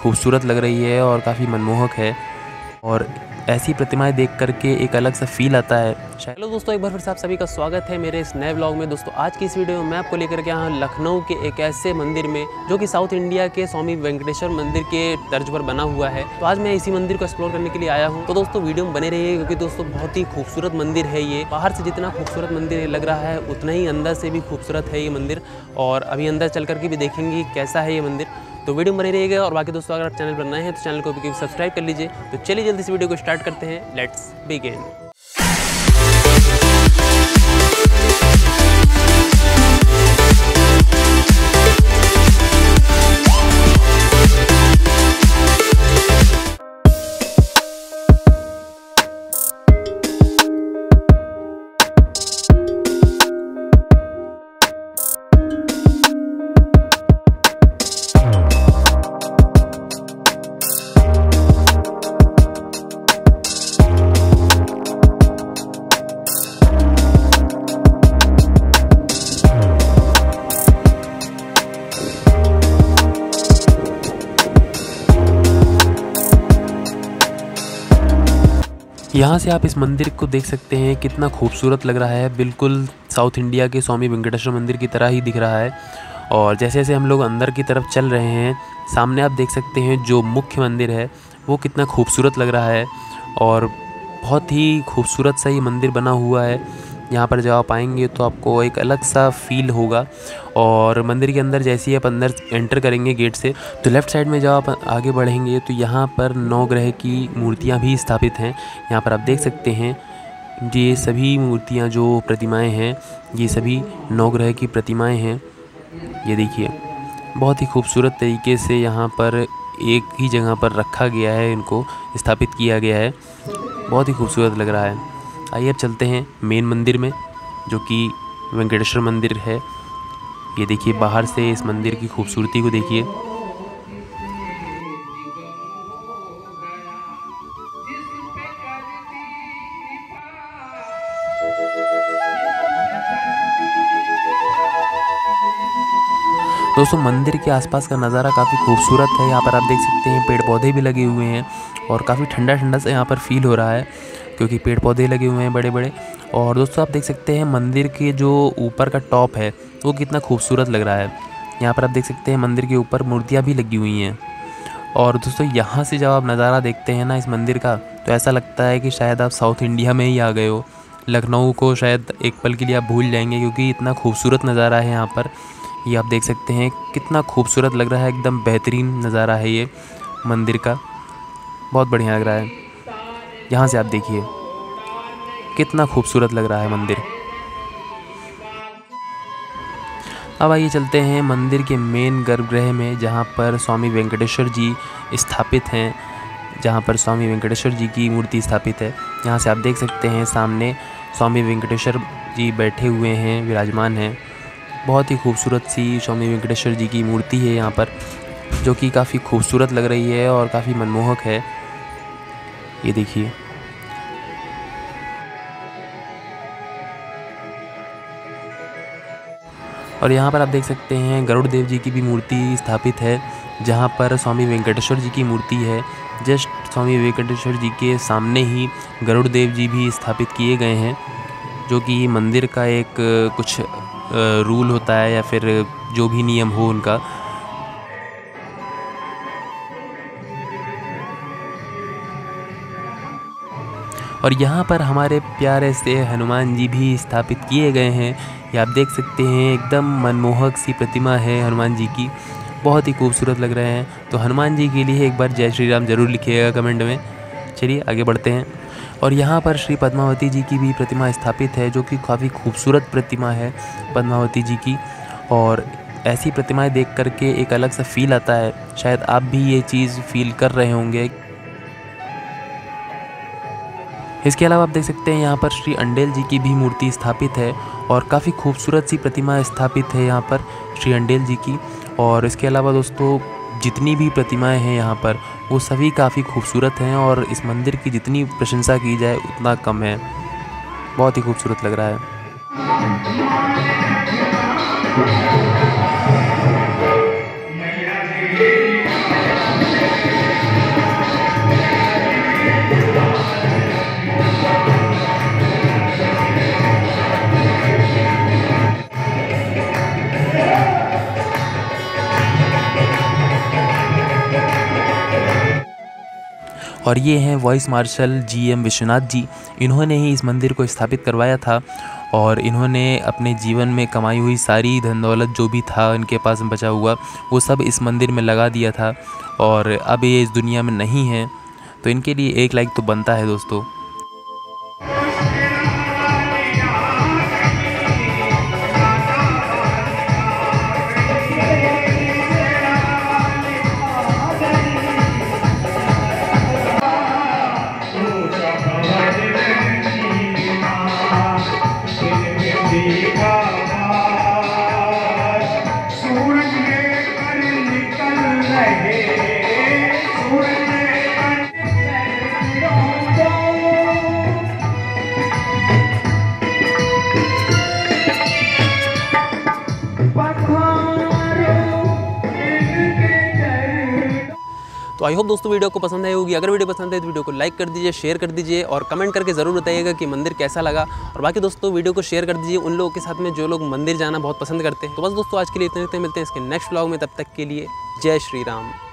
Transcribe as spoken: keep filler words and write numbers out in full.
खूबसूरत लग रही है और काफ़ी मनमोहक है और ऐसी प्रतिमाएं देख करके एक अलग सा फील आता है। हेलो दोस्तों, एक बार फिर से आप सभी का स्वागत है मेरे इस नए व्लॉग में। दोस्तों आज की इस वीडियो में मैं आपको लेकर के यहाँ लखनऊ के एक ऐसे मंदिर में जो कि साउथ इंडिया के स्वामी वेंकटेश्वर मंदिर के तर्ज पर बना हुआ है। तो आज मैं इसी मंदिर को एक्सप्लोर करने के लिए आया हूँ। तो दोस्तों वीडियो में बने रहिए क्योंकि दोस्तों बहुत ही खूबसूरत मंदिर है ये। बाहर से जितना खूबसूरत मंदिर लग रहा है उतना ही अंदर से भी खूबसूरत है ये मंदिर, और अभी अंदर चल करके भी देखेंगे कैसा है ये मंदिर। तो वीडियो में बने रहिएगा। और बाकी दोस्तों अगर आप चैनल पर नए हैं तो चैनल को भी सब्सक्राइब कर लीजिए। तो चलिए जल्दी से वीडियो को स्टार्ट करते हैं। Let's begin. यहाँ से आप इस मंदिर को देख सकते हैं, कितना खूबसूरत लग रहा है। बिल्कुल साउथ इंडिया के स्वामी वेंकटेश्वर मंदिर की तरह ही दिख रहा है। और जैसे जैसे हम लोग अंदर की तरफ चल रहे हैं, सामने आप देख सकते हैं जो मुख्य मंदिर है वो कितना खूबसूरत लग रहा है और बहुत ही खूबसूरत सा ये मंदिर बना हुआ है। यहाँ पर जब आप आएंगे तो आपको एक अलग सा फील होगा। और मंदिर के अंदर जैसे ही आप अंदर एंटर करेंगे गेट से, तो लेफ़्ट साइड में जब आप आगे बढ़ेंगे तो यहाँ पर नौ ग्रह की मूर्तियाँ भी स्थापित हैं। यहाँ पर आप देख सकते हैं ये सभी मूर्तियाँ जो प्रतिमाएं हैं ये सभी नौ ग्रह की प्रतिमाएं हैं। ये देखिए बहुत ही खूबसूरत तरीके से यहाँ पर एक ही जगह पर रखा गया है, इनको स्थापित किया गया है। बहुत ही खूबसूरत लग रहा है। आइए अब चलते हैं मेन मंदिर में जो कि वेंकटेश्वर मंदिर है। ये देखिए बाहर से इस मंदिर की खूबसूरती को देखिए। दोस्तों मंदिर के आसपास का नज़ारा काफ़ी खूबसूरत है। यहाँ पर आप देख सकते हैं पेड़ पौधे भी लगे हुए हैं और काफ़ी ठंडा ठंडा सा यहाँ पर फील हो रहा है क्योंकि पेड़ पौधे लगे हुए हैं बड़े बड़े। और दोस्तों आप देख सकते हैं मंदिर के जो ऊपर का टॉप है वो कितना खूबसूरत लग रहा है। यहाँ पर आप देख सकते हैं मंदिर के ऊपर मूर्तियाँ भी लगी हुई हैं। और दोस्तों यहाँ से जब आप नज़ारा देखते हैं ना इस मंदिर का, तो ऐसा लगता है कि शायद आप साउथ इंडिया में ही आ गए हो। लखनऊ को शायद एक पल के लिए आप भूल जाएंगे क्योंकि इतना खूबसूरत नज़ारा है यहाँ पर। ये आप देख सकते हैं कितना खूबसूरत लग रहा है, एकदम बेहतरीन नज़ारा है ये मंदिर का, बहुत बढ़िया लग रहा है। यहाँ से आप देखिए कितना खूबसूरत लग रहा है मंदिर। अब आइए चलते हैं मंदिर के मेन गर्भगृह में जहाँ पर स्वामी वेंकटेश्वर जी स्थापित हैं, जहाँ पर स्वामी वेंकटेश्वर जी की मूर्ति स्थापित है। यहाँ से आप देख सकते हैं सामने स्वामी वेंकटेश्वर जी बैठे हुए हैं, विराजमान हैं। बहुत ही खूबसूरत सी स्वामी वेंकटेश्वर जी की मूर्ति है यहाँ पर जो कि काफ़ी खूबसूरत लग रही है और काफ़ी मनमोहक है। ये देखिए और यहाँ पर आप देख सकते हैं गरुड़ देव जी की भी मूर्ति स्थापित है जहाँ पर स्वामी वेंकटेश्वर जी की मूर्ति है। जस्ट स्वामी वेंकटेश्वर जी के सामने ही गरुड़ देव जी भी स्थापित किए गए हैं जो कि मंदिर का एक कुछ रूल होता है या फिर जो भी नियम हो उनका। और यहाँ पर हमारे प्यारे से हनुमान जी भी स्थापित किए गए हैं। ये आप देख सकते हैं एकदम मनमोहक सी प्रतिमा है हनुमान जी की, बहुत ही खूबसूरत लग रहे हैं। तो हनुमान जी के लिए एक बार जय श्री राम ज़रूर लिखिएगा कमेंट में। चलिए आगे बढ़ते हैं। और यहाँ पर श्री पद्मावती जी की भी प्रतिमा स्थापित है जो कि काफ़ी खूबसूरत प्रतिमा है पद्मावती जी की। और ऐसी प्रतिमाएं देख करके एक अलग सा फील आता है। शायद आप भी ये चीज़ फील कर रहे होंगे। इसके अलावा आप देख सकते हैं यहाँ पर श्री अंडेल जी की भी मूर्ति स्थापित है और काफ़ी खूबसूरत सी प्रतिमा स्थापित है यहाँ पर श्री अंडेल जी की। और इसके अलावा दोस्तों जितनी भी प्रतिमाएं हैं यहाँ पर वो सभी काफ़ी खूबसूरत हैं और इस मंदिर की जितनी प्रशंसा की जाए उतना कम है। बहुत ही खूबसूरत लग रहा है। और ये हैं vice marshal G M Vishwanath ji. इन्होंने ही इस मंदिर को स्थापित करवाया था और इन्होंने अपने जीवन में कमाई हुई सारी धन दौलत जो भी था इनके पास बचा हुआ वो सब इस मंदिर में लगा दिया था और अब ये इस दुनिया में नहीं है। तो इनके लिए एक लाइक तो बनता है दोस्तों। तो आई होप दोस्तों वीडियो को पसंद आई होगी। अगर वीडियो पसंद है तो वीडियो को लाइक कर दीजिए, शेयर कर दीजिए और कमेंट करके ज़रूर बताइएगा कि मंदिर कैसा लगा। और बाकी दोस्तों वीडियो को शेयर कर दीजिए उन लोगों के साथ में जो लोग मंदिर जाना बहुत पसंद करते हैं। तो बस दोस्तों आज के लिए इतने मिलते हैं इसके नेक्स्ट व्लॉग में, तब तक के लिए जय श्री राम।